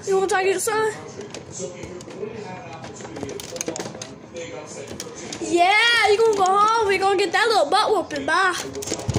You want to take it, son? Yeah, you gonna go home. We gonna get that little butt whooping. Bye.